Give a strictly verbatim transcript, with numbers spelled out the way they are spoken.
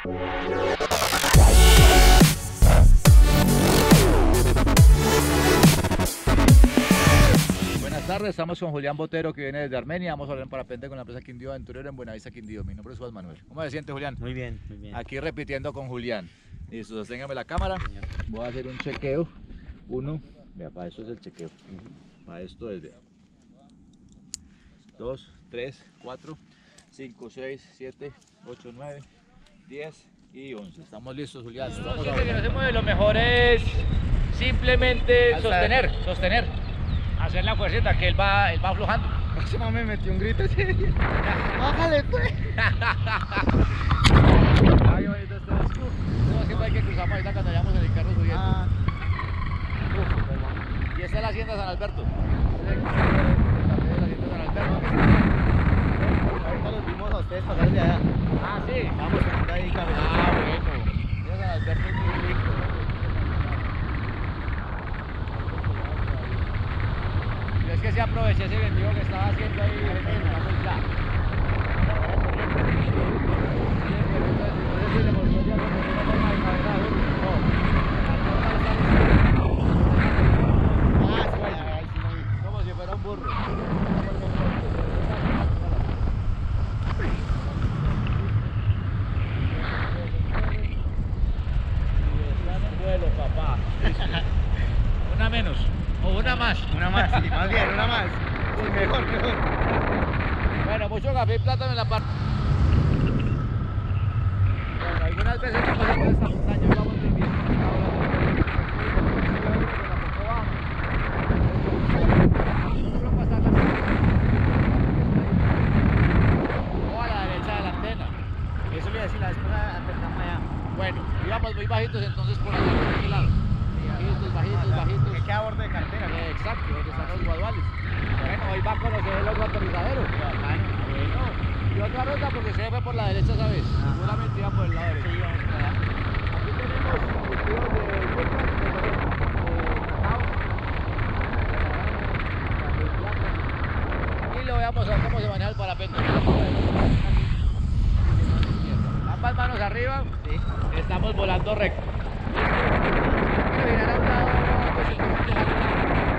Buenas tardes, estamos con Julián Botero, que viene desde Armenia. Vamos a hablar en parapente con la empresa Quindío Aventurero en Buenavista, Quindío. Mi nombre es Juan Manuel. ¿Cómo se siente, Julián? Muy bien, muy bien. Aquí repitiendo con Julián. Listo, sosténgame la cámara. Voy a hacer un chequeo. Uno, vea, para esto es el chequeo. Para esto es de dos, tres, cuatro, cinco, seis, siete, ocho, nueve, diez y once. Estamos listos, Julián. No, siente que no se mueve, lo mejor es simplemente sostener, sostener. Hacer la fuercita, que él va, él va aflojando. Ese mamá me metió un grito así. Bájale, pues. Ay, bonito este es. No, siempre hay que cruzar para ahorita cuando vayamos en el carro subiendo. Ah. Uf, y esta es la hacienda San Alberto. Esta es la hacienda San Alberto. Ahorita los vimos a ustedes pasar de allá. Ah, sí. Vamos caminando ahí, caminando. Ah, bueno. Mira, San Alberto es muy rico. Y es que se aproveché ese vendido que estaba haciendo ahí en el ya. Como si fuera un burro. Vuelo, papá. Una menos o una más. Una más, sí, más bien, una más. Sí, mejor, mejor. Bueno, mucho café y plátano en la parte. Bueno, algunas veces no pasamos por esta montaña, hoy vamos muy bien. O a la derecha de la antena. Eso le iba a decir la vez pasada, aterrizamos allá. Bueno, íbamos muy bajitos, entonces por allá, por aquel lado. Bajitos, bajitos, bajitos. Que queda a borde de carretera, ¿no? Eh, Exacto, donde están los guaduales. Bueno, hoy va a conocer el otro aterrizadero. Bacano. Bueno, y otra ruta porque se fue por la derecha, ¿sabes? Seguramente iba por el lado derecho. Sí, vamos para allá. Aquí tenemos cultivos de yuca, de cacao. Y le voy a mostrar cómo se maneja el parapente. Ambas manos arriba, Sí. estamos volando recto. Quiero girar a un lado, pues el que